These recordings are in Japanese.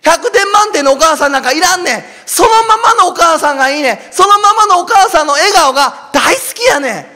100点満点のお母さんなんかいらんねん。そのままのお母さんがいいねん。そのままのお母さんの笑顔が大好きやねん。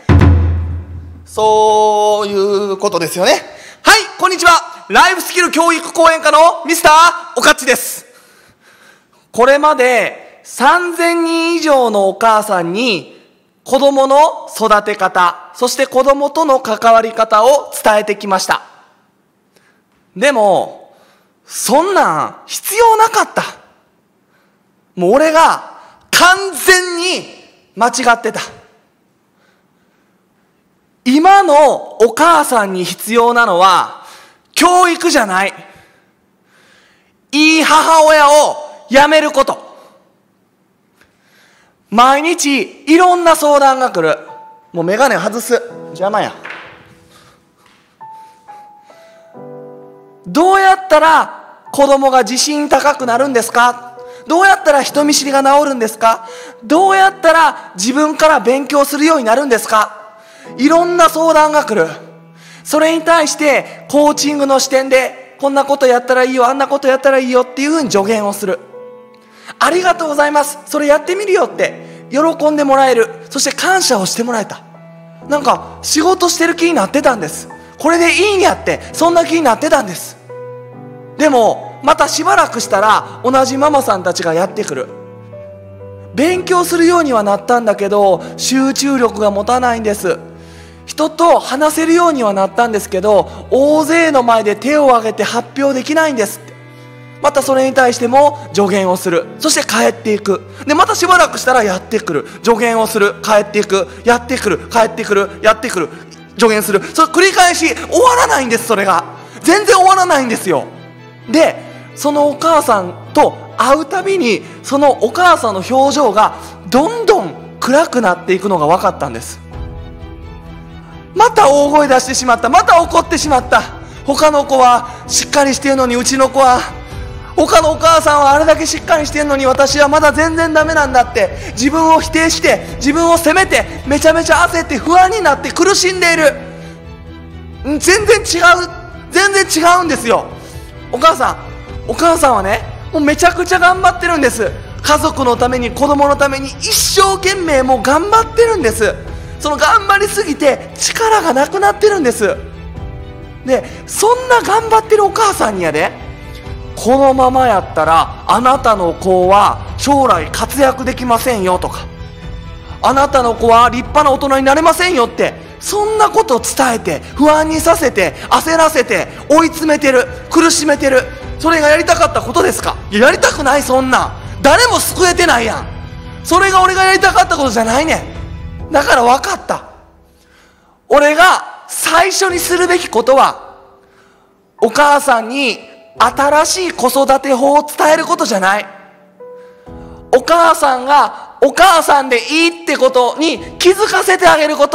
そういうことですよね。はい、こんにちは。ライフスキル教育講演家のミスターおかっちです。これまで3000人以上のお母さんに子供の育て方、そして子供との関わり方を伝えてきました。でも、そんなん必要なかった。もう俺が完全に間違ってた。今のお母さんに必要なのは教育じゃない。いい母親をやめること。毎日いろんな相談が来る。もう眼鏡外す。邪魔や。どうやったら子供が自信高くなるんですか？どうやったら人見知りが治るんですか？どうやったら自分から勉強するようになるんですか？いろんな相談が来る。それに対してコーチングの視点でこんなことやったらいいよ、あんなことやったらいいよっていうふうに助言をする。ありがとうございます、それやってみるよって喜んでもらえる。そして感謝をしてもらえた。なんか仕事してる気になってたんです。これでいいんやって、そんな気になってたんです。でもまたしばらくしたら同じママさんたちがやってくる。勉強するようにはなったんだけど集中力が持たないんです。人と話せるようにはなったんですけど大勢の前で手を挙げて発表できないんですって。またそれに対しても助言をする。そして帰っていく。でまたしばらくしたらやってくる。助言をする。帰っていく。やってくる。帰ってくる。やってくる。助言する。それ繰り返し終わらないんです。それが全然終わらないんですよ。でそのお母さんと会うたびにそのお母さんの表情がどんどん暗くなっていくのが分かったんです。また大声出してしまった。また怒ってしまった。他の子はしっかりしてるのにうちの子は、他のお母さんはあれだけしっかりしてるのに私はまだ全然ダメなんだって自分を否定して自分を責めてめちゃめちゃ焦って不安になって苦しんでいる。全然違うんですよ。お母さんはねもうめちゃくちゃ頑張ってるんです。家族のために子供のために一生懸命もう頑張ってるんです。その頑張りすぎて力がなくなってるんです。でそんな頑張ってるお母さんにやで、このままやったらあなたの子は将来活躍できませんよとか、あなたの子は立派な大人になれませんよって、そんなことを伝えて不安にさせて焦らせて追い詰めてる、苦しめてる。それがやりたかったことですか？いや、やりたくない。そんなん誰も救えてないやん。それが俺がやりたかったことじゃないねん。だから分かった。俺が最初にするべきことはお母さんに新しい子育て法を伝えることじゃない。お母さんがお母さんでいいってことに気づかせてあげること。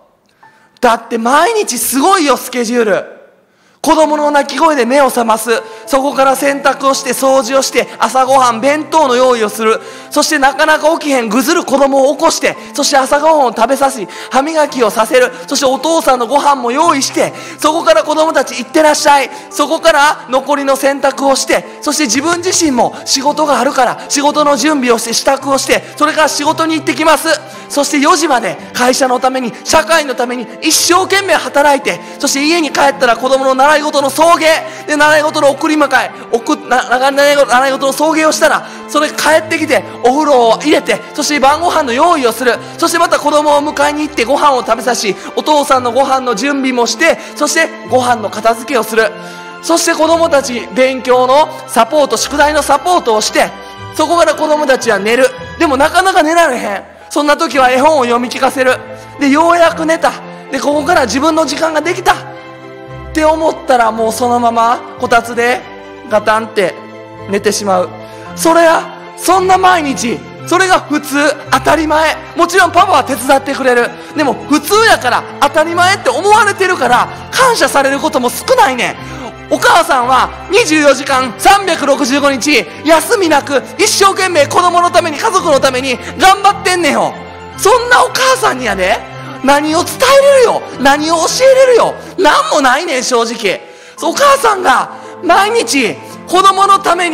だって毎日すごいよ、スケジュール。子供の泣き声で目を覚ます。そこから洗濯をして掃除をして朝ごはん弁当の用意をする。そしてなかなか起きへんぐずる子供を起こして、そして朝ごはんを食べさし歯磨きをさせる。そしてお父さんのご飯も用意して、そこから子供たち行ってらっしゃい。そこから残りの洗濯をして、そして自分自身も仕事があるから仕事の準備をして支度をして、それから仕事に行ってきます。そして4時まで会社のために社会のために一生懸命働いて、そして家に帰ったら子供の習い事の送迎で、習い事の送り迎え、習い事の送迎をしたら、それ帰ってきてお風呂を入れて、そして晩ご飯の用意をする。そしてまた子供を迎えに行ってご飯を食べさし、お父さんのご飯の準備もして、そしてご飯の片付けをする。そして子供たち勉強のサポート、宿題のサポートをして、そこから子供たちは寝る。でもなかなか寝られへん。そんな時は絵本を読み聞かせる。でようやく寝た。でここから自分の時間ができたって思ったら、もうそのままこたつでガタンって寝てしまう。そんな毎日、それが普通、当たり前。もちろんパパは手伝ってくれる。でも普通やから当たり前って思われてるから感謝されることも少ないねん。お母さんは24時間365日休みなく一生懸命子供のために家族のために頑張ってんねんよ。そんなお母さんにやで、何を伝えれるよ、何を教えれるよ、何もないねん正直。お母さんが毎日子供のために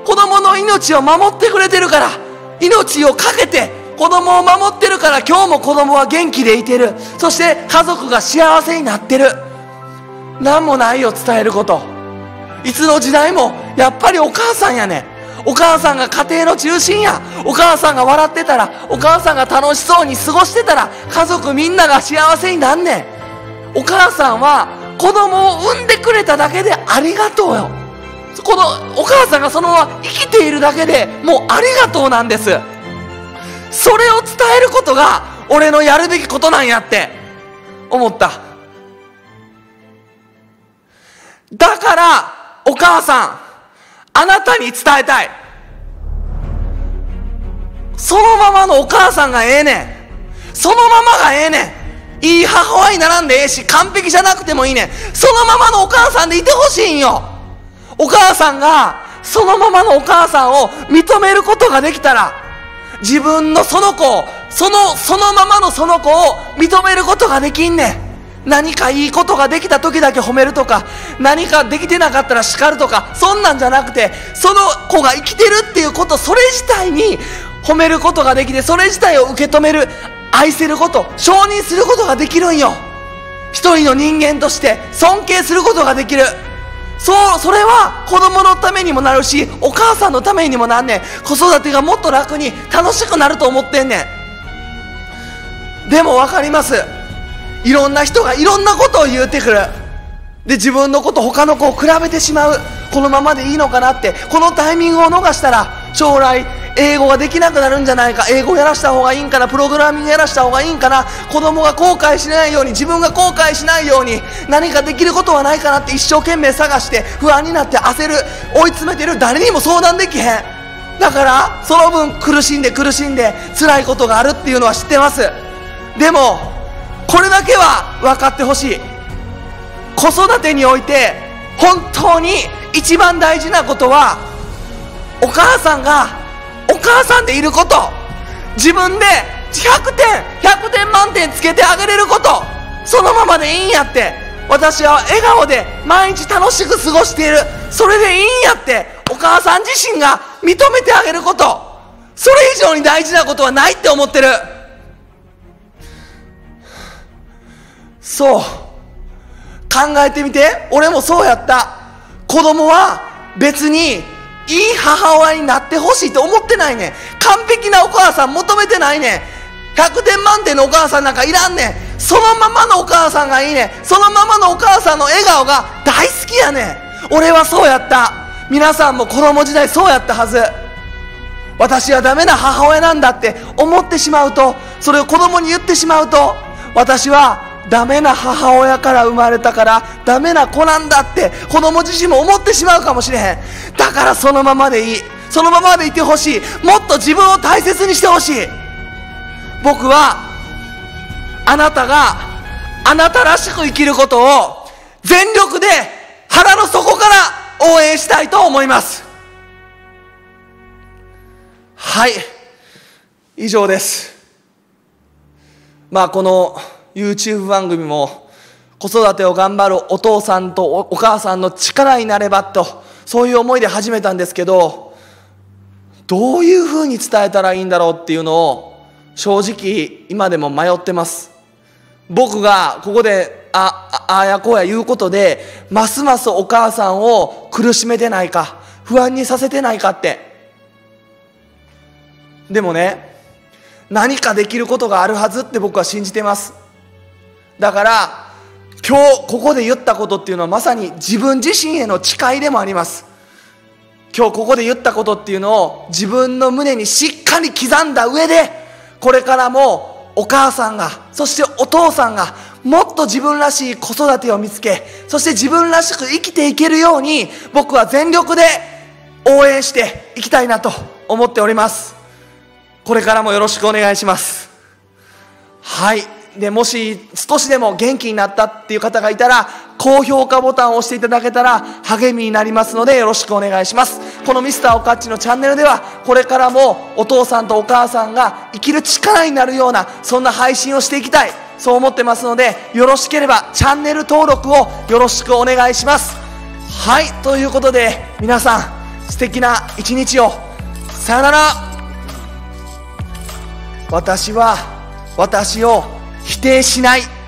子供の命を守ってくれてるから、命を懸けて子供を守ってるから、今日も子供は元気でいてる。そして家族が幸せになってる。何もないよ、伝えること。いつの時代もやっぱりお母さんやねん。お母さんが家庭の中心や。お母さんが笑ってたら、お母さんが楽しそうに過ごしてたら、家族みんなが幸せになんねん。お母さんは子供を産んでくれただけでありがとうよ。このお母さんがそのまま生きているだけでもうありがとうなんです。それを伝えることが俺のやるべきことなんやって思った。だからお母さん、あなたに伝えたい。そのままのお母さんがええねん。そのままがええねん。いい母親にならんでええし、完璧じゃなくてもいいねん。そのままのお母さんでいてほしいんよ。お母さんがそのままのお母さんを認めることができたら、自分のその子を、そのままのその子を認めることができんねん。何かいいことができた時だけ褒めるとか、何かできてなかったら叱るとか、そんなんじゃなくて、その子が生きてるっていうこと、それ自体に褒めることができて、それ自体を受け止める、愛せること、承認することができるんよ。一人の人間として尊敬することができる。それは子供のためにもなるし、お母さんのためにもなんねん。子育てがもっと楽に楽しくなると思ってんねん。でも分かります。いろんな人がいろんなことを言うてくる。で、自分のこと他の子を比べてしまう。このままでいいのかなって。このタイミングを逃したら将来英語ができなくなるんじゃないか、英語をやらした方がいいんかな、プログラミングやらした方がいいんかな、子供が後悔しないように、自分が後悔しないように何かできることはないかなって一生懸命探して不安になって焦る、追い詰めてる。誰にも相談できへん。だからその分苦しんで辛いことがあるっていうのは知ってます。でもこれだけは分かってほしい。子育てにおいて本当に一番大事なことは、お母さんがお母さんでいること、自分で100点満点つけてあげれること、そのままでいいんやって。私は笑顔で毎日楽しく過ごしている、それでいいんやってお母さん自身が認めてあげること、それ以上に大事なことはないって思ってる。そう考えてみて。俺もそうやった。子供は別にいい母親になってほしいと思ってないねん。完璧なお母さん求めてないねん。100点満点のお母さんなんかいらんねん。そのままのお母さんがいいねん。そのままのお母さんの笑顔が大好きやねん。俺はそうやった。皆さんも子供時代そうやったはず。私はダメな母親なんだって思ってしまうと、それを子供に言ってしまうと、私はダメな母親から生まれたからダメな子なんだって子供自身も思ってしまうかもしれへん。だからそのままでいい。そのままでいてほしい。もっと自分を大切にしてほしい。僕はあなたがあなたらしく生きることを全力で腹の底から応援したいと思います。はい、以上です。このYouTube 番組も子育てを頑張るお父さんとお母さんの力になればと、そういう思いで始めたんですけど、どういうふうに伝えたらいいんだろうっていうのを正直今でも迷ってます。僕がここでああやこうや言うことでますますお母さんを苦しめてないか、不安にさせてないかって。でもね、何かできることがあるはずって僕は信じてます。だから今日ここで言ったことっていうのはまさに自分自身への誓いでもあります。今日ここで言ったことっていうのを自分の胸にしっかり刻んだ上で、これからもお母さんが、そしてお父さんがもっと自分らしい子育てを見つけ、そして自分らしく生きていけるように僕は全力で応援していきたいなと思っております。これからもよろしくお願いします。はい。で、もし少しでも元気になったっていう方がいたら、高評価ボタンを押していただけたら励みになりますのでよろしくお願いします。このミスターおかっちのチャンネルでは、これからもお父さんとお母さんが生きる力になるような、そんな配信をしていきたい、そう思ってますので、よろしければチャンネル登録をよろしくお願いします。はい、ということで皆さん素敵な一日を。さよなら。私は私を否定しない。